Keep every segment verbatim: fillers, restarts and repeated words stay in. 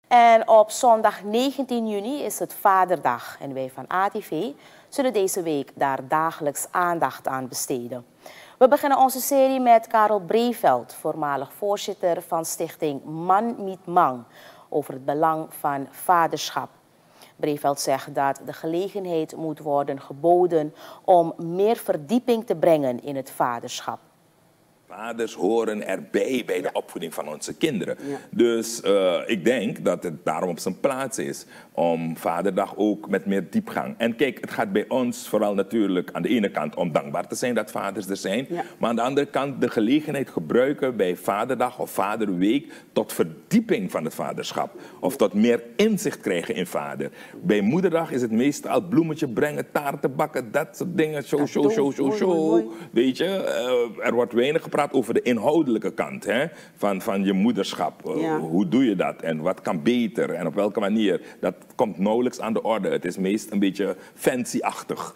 En op zondag negentien juni is het Vaderdag en wij van A T V zullen deze week daar dagelijks aandacht aan besteden. We beginnen onze serie met Karel Breveld, voormalig voorzitter van stichting Man Meet Man, over het belang van vaderschap. Breveld zegt dat de gelegenheid moet worden geboden om meer verdieping te brengen in het vaderschap. Vaders horen erbij bij de Ja. opvoeding van onze kinderen. Ja. Dus uh, ik denk dat het daarom op zijn plaats is om Vaderdag ook met meer diepgang. En kijk, het gaat bij ons vooral natuurlijk aan de ene kant om dankbaar te zijn dat vaders er zijn. Ja. Maar aan de andere kant de gelegenheid gebruiken bij Vaderdag of Vaderweek tot verdieping van het vaderschap. Of tot meer inzicht krijgen in vader. Bij Moederdag is het meestal bloemetje brengen, taarten bakken, dat soort dingen. Show, show, show, show, show. Weet je, uh, er wordt weinig gepraat over de inhoudelijke kant, hè, van, van je moederschap. Uh, Ja. Hoe doe je dat en wat kan beter en op welke manier? Dat komt nauwelijks aan de orde. Het is meest een beetje fancy-achtig.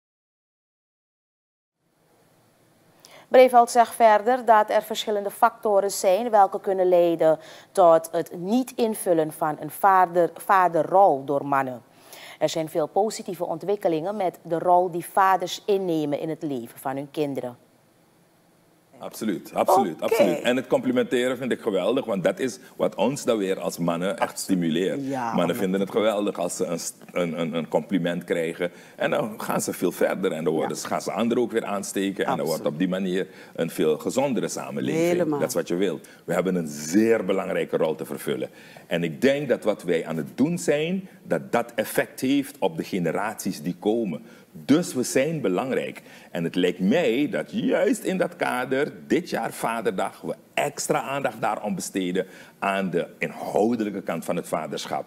Breveld zegt verder dat er verschillende factoren zijn welke kunnen leiden tot het niet invullen van een vader, vaderrol door mannen. Er zijn veel positieve ontwikkelingen met de rol die vaders innemen in het leven van hun kinderen. Absoluut, absoluut, Oké. absoluut. En het complimenteren vind ik geweldig, want dat is wat ons dan weer als mannen echt stimuleert. Ja, Mannen vinden het geweldig als ze een, een, een compliment krijgen. En dan gaan ze veel verder en dan worden, Ja. gaan ze anderen ook weer aansteken. En dan Absoluut. wordt op die manier een veel gezondere samenleving. Helemaal. Dat is wat je wilt. We hebben een zeer belangrijke rol te vervullen. En ik denk dat wat wij aan het doen zijn, dat dat effect heeft op de generaties die komen. Dus we zijn belangrijk. En het lijkt mij dat juist in dat kader, dit jaar Vaderdag, we extra aandacht daarom besteden aan de inhoudelijke kant van het vaderschap.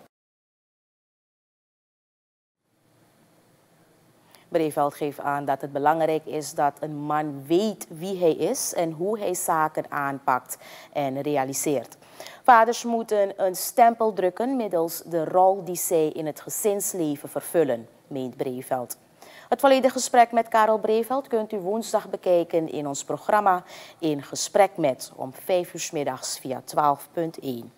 Breveld geeft aan dat het belangrijk is dat een man weet wie hij is en hoe hij zaken aanpakt en realiseert. Vaders moeten een stempel drukken middels de rol die zij in het gezinsleven vervullen, meent Breveld. Het volledige gesprek met Karel Breveld kunt u woensdag bekijken in ons programma In Gesprek Met om vijf uur 's middags via twaalf punt één.